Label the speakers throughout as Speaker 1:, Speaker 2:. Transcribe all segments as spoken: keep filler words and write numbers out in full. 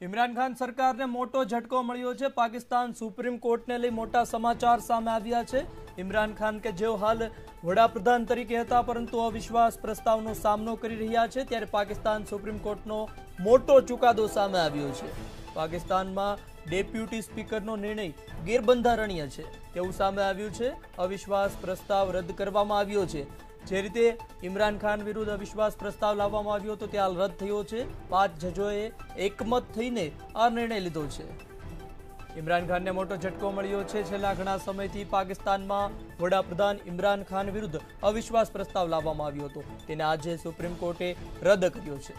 Speaker 1: ઇમરાન ખાન સરકારને મોટો ઝટકો મળ્યો છે। પાકિસ્તાન સુપ્રીમ કોર્ટને લઈ મોટા સમાચાર સામે આવ્યા છે। ઇમરાન ખાન કે જેઓ હાલ વડાપ્રધાન તરીકે હતા પરંતુ અવિશ્વાસ પ્રસ્તાવનો સામનો કરી રહ્યા છે, ત્યારે પાકિસ્તાન સુપ્રીમ કોર્ટનો મોટો ચુકાદો સામે આવ્યો છે। પાકિસ્તાનમાં ડેપ્યુટી સ્પીકરનો નિર્ણય ગેરબંધારણીય છે તેવું સામે આવ્યું છે। અવિશ્વાસ પ્રસ્તાવ રદ કરવામાં આવ્યો છે। જે રીતે ઇમરાન ખાન વિરુદ્ધ અવિશ્વાસ પ્રસ્તાવ લાવવામાં આવ્યો હતો તે હાલ રદ થયો છે। પાંચ જજોએ એકમત થઈને આ નિર્ણય લીધો છે। ઇમરાન ખાનને મોટો ઝટકો મળ્યો છે। છેલ્લા ઘણા સમયથી પાકિસ્તાનમાં વડાપ્રધાન ઇમરાન ખાન વિરુદ્ધ અવિશ્વાસ પ્રસ્તાવ લાવવામાં આવ્યો હતો, તેને આજે સુપ્રીમ કોર્ટે રદ કર્યો છે।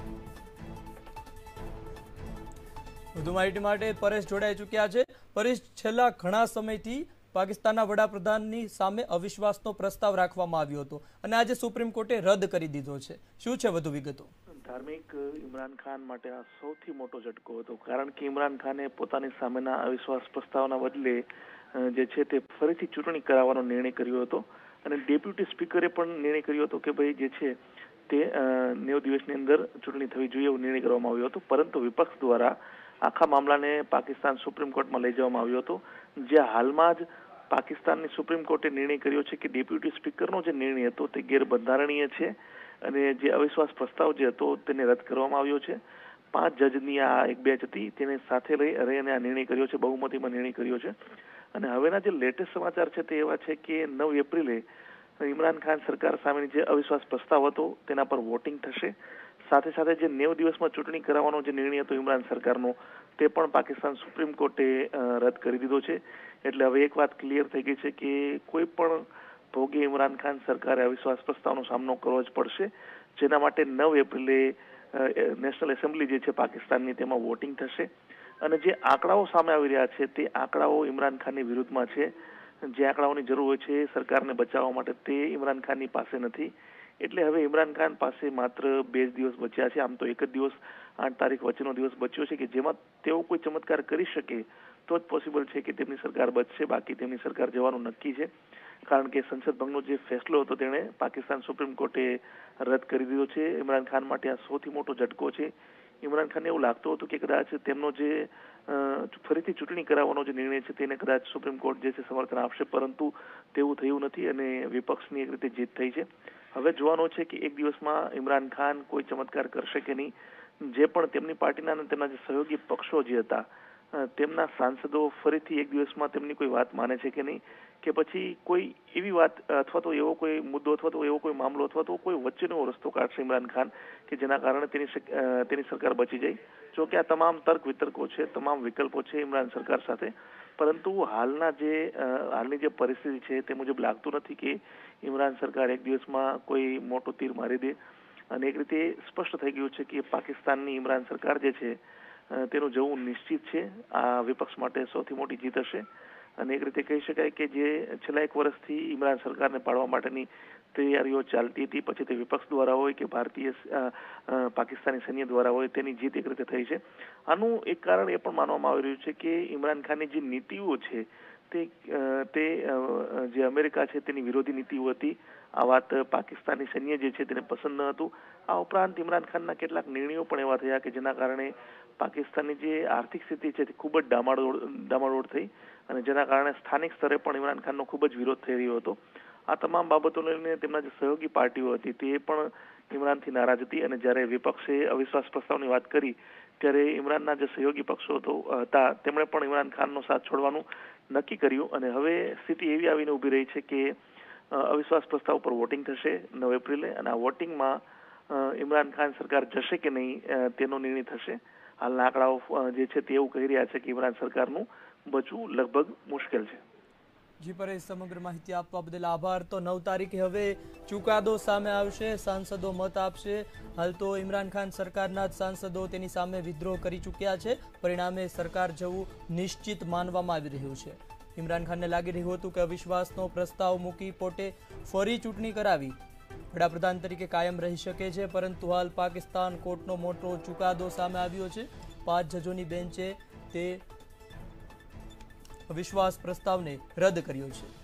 Speaker 1: વધુ માહિતી માટે પરેશ જોડાઈ ચૂક્યા છે। પરેશ, છેલ્લા ઘણા સમયથી પાકિસ્તાનના વડાપ્રધાનની સામે અવિશ્વાસનો પ્રસ્તાવ રાખવામાં આવ્યો હતો અને આજે સુપ્રીમ કોર્ટે રદ કરી દીધો છે, શું છે વધુ વિગતો?
Speaker 2: ધાર્મિક ઇમરાન ખાન માટે આ સૌથી મોટો ઝટકો હતો, કારણ કે ઇમરાન ખાને પોતાની સામેના અવિશ્વાસ પ્રસ્તાવના બદલે જે છે તે ફરીથી ચૂંટણી કરાવવાનો નિર્ણય કર્યો હતો અને ડેપ્યુટી સ્પીકરે પણ નિર્ણય કર્યો હતો કે ભાઈ જે છે તે નેવ દિવસની અંદર ચૂંટણી થવી જોઈએ એવો નિર્ણય કરવામાં આવ્યો હતો, પરંતુ વિપક્ષ દ્વારા આખા મામલાને પાકિસ્તાન સુપ્રીમ કોર્ટમાં લઈ જવામાં આવ્યો હતો, જે હાલમાં જ પાકિસ્તાનની સુપ્રીમ કોર્ટે નિર્ણય કર્યો છે કે ડેપ્યુટી સ્પીકરનો જે નિર્ણય હતો તે ગેરબંધારણીય છે અને જે અવિશ્વાસ પ્રસ્તાવ જે હતો તેને રદ કરવામાં આવ્યો છે। પાંચ જજની આ એક બેચ હતી તેને સાથે લઈ અને આ નિર્ણય કર્યો છે, બહુમતીમાં નિર્ણય કર્યો છે। અને હવેના જે લેટેસ્ટ સમાચાર છે તે એવા છે કે નવ એપ્રિલે ઇમરાન ખાન સરકાર સામેની જે અવિશ્વાસ પ્રસ્તાવ હતો તેના પર વોટિંગ થશે। સાથે સાથે જે નેવ દિવસમાં ચૂંટણી કરાવવાનો જે નિર્ણય હતો ઇમરાન સરકારનો તે પણ પાકિસ્તાન સુપ્રીમ કોર્ટે રદ કરી દીધો છે। એટલે હવે એક વાત ક્લિયર થઈ ગઈ છે કે કોઈ પણ ભોગે ઇમરાન ખાન સરકારે અવિશ્વાસ પ્રસ્તાવનો સામનો કરવો જ પડશે, જેના માટે નવ એપ્રિલે નેશનલ એસેમ્બલી જે છે પાકિસ્તાનની તેમાં વોટિંગ થશે। અને જે આંકડાઓ સામે આવી રહ્યા છે તે આંકડાઓ ઇમરાન ખાનની વિરુદ્ધમાં છે। જે આંકડાઓની જરૂર હોય છે સરકારને બચાવવા માટે તે ઇમરાન ખાનની પાસે નથી, એટલે હવે ઇમરાન ખાન પાસે માત્ર બે જ દિવસ બચ્યા છે। આમ તો એક જ દિવસ આઠ તારીખ વચ્ચેનો દિવસ બચ્યો છે કે જેમાં તેઓ કોઈ ચમત્કાર કરી શકે તો જ પોસિબલ છે કે તેમની સરકાર બચશે, બાકી તેમની સરકાર જવાનું નક્કી છે, કારણ કે સંસદ ભંગનો જે ફેસલો હતો તેણે પાકિસ્તાન સુપ્રીમ કોર્ટે રદ કરી દીધો છે। ઇમરાન ખાન માટે આ સૌથી મોટો ઝટકો છે। ઇમરાન ખાનને એવું લાગતું હતું કે કદાચ તેમનો જે ફરીથી ચૂંટણી કરાવવાનો જે નિર્ણય છે તેને કદાચ સુપ્રીમ કોર્ટ જે છે સમર્થન આપશે, પરંતુ તેવું થયું નથી અને વિપક્ષની એક રીતે જીત થઈ છે। હવે જોવાનું છે કે એક દિવસમાં ઇમરાન ખાન કોઈ ચમત્કાર કરશે કે નહીં। જે પણ તેમની પાર્ટીના અને તેમના જે સહયોગી પક્ષો જે હતા તેમના સાંસદો ફરીથી એક દિવસમાં તેમની કોઈ વાત માને છે કે નહીં, કે પછી કોઈ એવી વાત અથવા તો એવો કોઈ મુદ્દો અથવા તો એવો કોઈ મામલો અથવા તો કોઈ વચ્ચેનો રસ્તો કાઢશે ઇમરાન ખાન કે જેના કારણે તેની તેની સરકાર બચી જાય। જો કે આ તમામ તર્ક વિતર્કો છે, તમામ વિકલ્પો છે ઇમરાન સરકાર સાથે, પરંતુ હાલના જે હાલની જે પરિસ્થિતિ છે તે મુજબ લાગતું નથી કે ઇમરાન સરકાર એક દિવસમાં કોઈ મોટો તીર મારી દે અને એક રીતે સ્પષ્ટ થઈ ગયું છે કે પાકિસ્તાનની ઇમરાન સરકાર જે છે તેનું જવું નિશ્ચિત છે। આ વિપક્ષ માટે સૌથી મોટી જીત હશે અને એક રીતે કહી શકાય કે જે છેલ્લા એક વર્ષથી ઇમરાન સરકારને પાડવા માટેની તૈયારીઓ ચાલતી હતી, પછી તે વિપક્ષ દ્વારા હોય કે ભારતીય પાકિસ્તાની સૈન્ય દ્વારા હોય, તેની જીત એક રીતે થઈ છે। આનું એક કારણ એ પણ માનવામાં આવી રહ્યું છે કે ઇમરાન ખાનની જે નીતિઓ છે તે તે જે અમેરિકા છે તેની વિરોધી નીતિઓ હતી। આ વાત પાકિસ્તાની સૈન્ય જે છે તેને પસંદ ન હતું। આ ઉપરાંત ઇમરાન ખાનના કેટલાક નિર્ણયો પણ એવા થયા કે જેના કારણે પાકિસ્તાનની જે આર્થિક સ્થિતિ છે તે ખૂબ જ ડામાડોળ ડામાડોળ થઈ અને જેના કારણે સ્થાનિક સ્તરે પણ ઇમરાન ખાનનો ખૂબ જ વિરોધ થઈ રહ્યો હતો। આ તમામ બાબતોને લઈને તેમના જે સહયોગી પાર્ટીઓ હતી તે પણ ઇમરાનથી નારાજ હતી અને જ્યારે વિપક્ષે અવિશ્વાસ પ્રસ્તાવની વાત કરી ત્યારે ઇમરાનના જે સહયોગી પક્ષો હતા તેમણે પણ ઇમરાન ખાનનો સાથ છોડવાનું નક્કી કર્યું અને હવે સ્થિતિ એવી આવીને ઊભી રહી છે કે અવિશ્વાસ પ્રસ્તાવ પર વોટિંગ થશે નવ એપ્રિલે અને આ વોટિંગમાં ઇમરાન ખાન સરકાર જશે કે નહીં તેનો નિર્ણય થશે। હાલના આંકડાઓ જે છે તે એવું કહી રહ્યા છે કે ઇમરાન સરકારનું બચવું લગભગ મુશ્કેલ છે।
Speaker 1: જી પરેશ, સમગ્ર માહિતી આપવા બદલ આભાર। તો નવ તારીખે હવે ચુકાદો સામે આવશે, સાંસદો મત આપશે। હાલ તો ઇમરાન ખાન સરકારના જ સાંસદો તેની સામે વિદ્રોહ કરી ચૂક્યા છે, પરિણામે સરકાર જવું નિશ્ચિત માનવામાં આવી રહ્યું છે। ઇમરાન ખાનને લાગી રહ્યું હતું કે અવિશ્વાસનો પ્રસ્તાવ મૂકી પોતે ફરી ચૂંટણી કરાવી વડાપ્રધાન તરીકે કાયમ રહી શકે છે, પરંતુ હાલ પાકિસ્તાન કોર્ટનો મોટો ચુકાદો સામે આવ્યો છે। પાંચ જજોની બેન્ચે તે અવિશ્વાસ પ્રસ્તાવને રદ કર્યો છે।